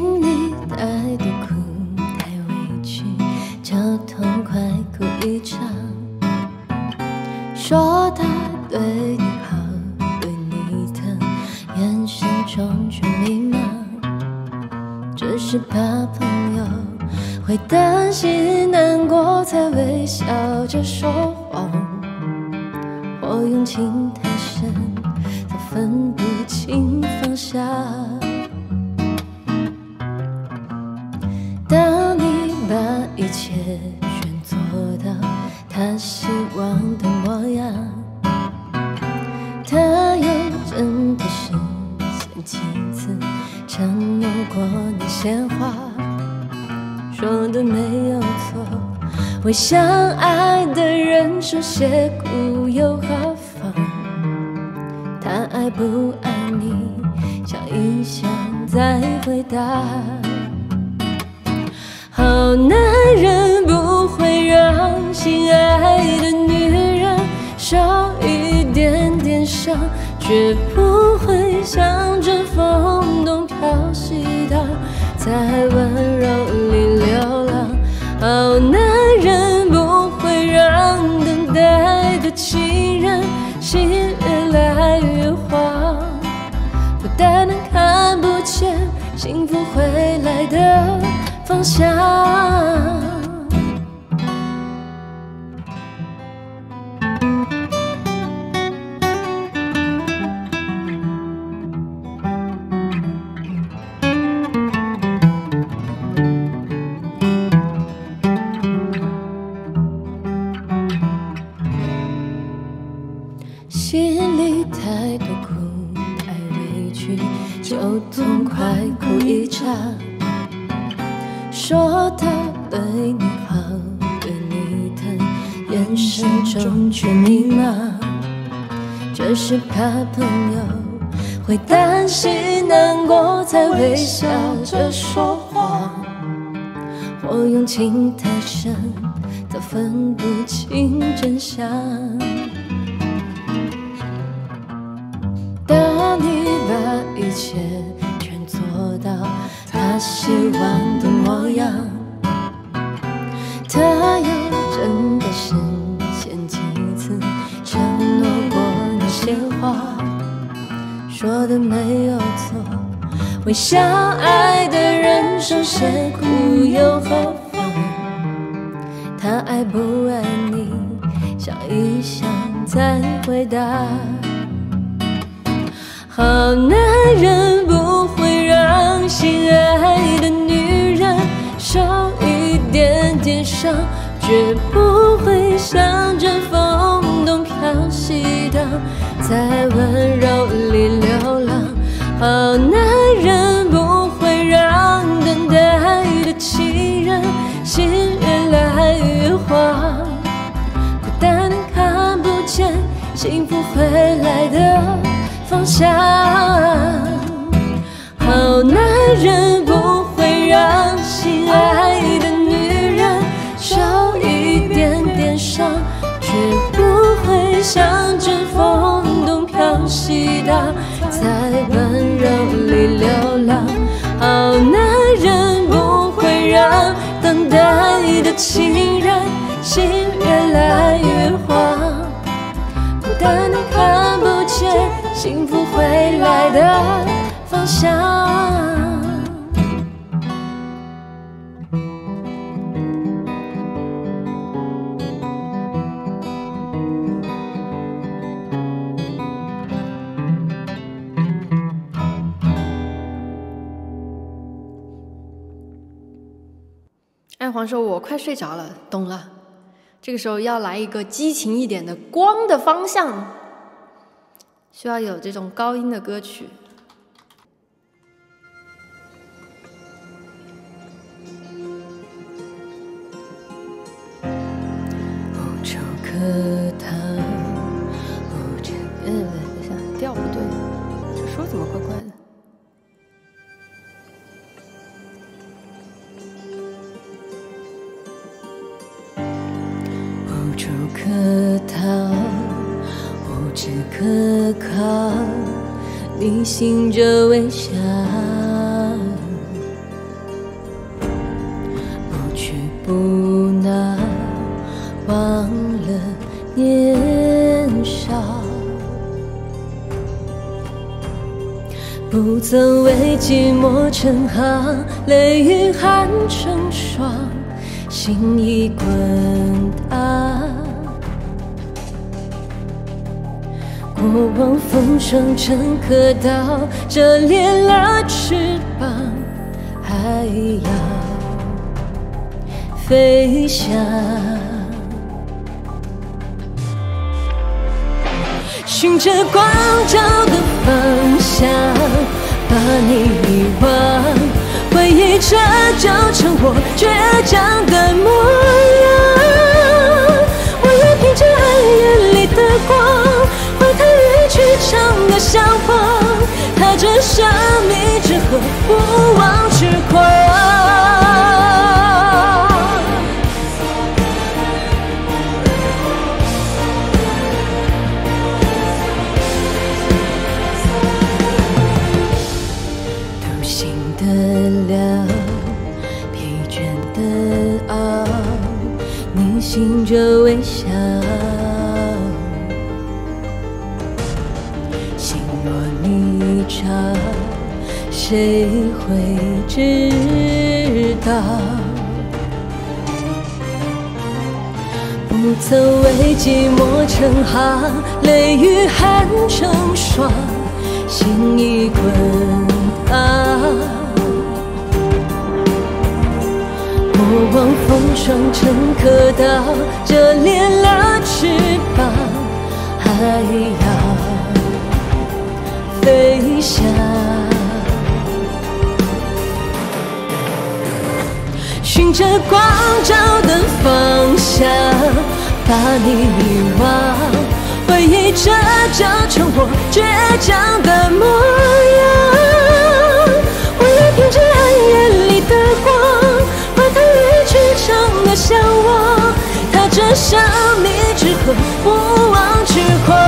心里太多苦，太委屈，就痛快哭一场。说他对你好，对你的眼神中却迷茫，只是怕朋友会担心难过，才微笑着说谎。或用情太深，才分不清方向。当你把一切选做到他希望的模样，他又真的是前几次承诺过你鲜花，说的没有错，为相爱的人书写苦又何妨？他爱不爱你，想一想再回答。好男人不会让心爱的女人受一点点伤，绝不会像阵风东飘西荡，在温柔里流浪。好男人不会让等待的情人心越来越慌，不但能看不见幸福回来的方向。心里太多苦，太委屈，就痛快哭一场。说他对你好，对你的眼神中却迷茫，只是怕朋友会担心难过，才微笑着说谎。或用情太深，早分不清真相。当你把一切全做到他希望的模样，他又真的是前几次承诺过你鲜花，说的没有错，为相爱的人手写苦又何妨？他爱不爱你，想一想再回答。好男人不会让心爱的女人受一点点伤，绝不会像阵风东飘西荡，在温柔里流浪。好男人不会让等待的情人心越来越慌，孤单能看不见幸福回来的方向。好男人不会让心爱的女人受一点点伤，绝不会像阵风东飘西荡，在温柔里流浪。好男人不会让等待的情人心越来越慌，孤单能看不见幸福回来的方向。 艾黄说：“我快睡着了，懂了。这个时候要来一个激情一点的光的方向。”需要有这种高音的歌曲。 无处可逃，无处等一下，调不对，这说怎么怪怪的？ 无处可逃，无处可靠，你醒着微笑， 年少，不曾为寂寞成行，泪雨寒成霜，心已滚烫。过往风霜成刻刀，折裂了翅膀，还要飞翔。循着光照的方向，把你遗忘，回忆着就成我倔强的模样。我也凭着爱眼里的光，回头与去唱的笑话，踏着生命之河，不忘痴狂。独行的了，疲倦的熬，你醒着微笑。心若逆潮，谁会知道？不曾为寂寞成行，泪雨寒成霜，心已滚烫。过往风霜成刻刀，折裂了翅膀，还要飞翔。循着光照的方向，把你遗忘，回忆着就成我倔强的模样。我也凭着爱眼里的光，回头与去唱的笑话，踏着生命之河，不忘痴狂。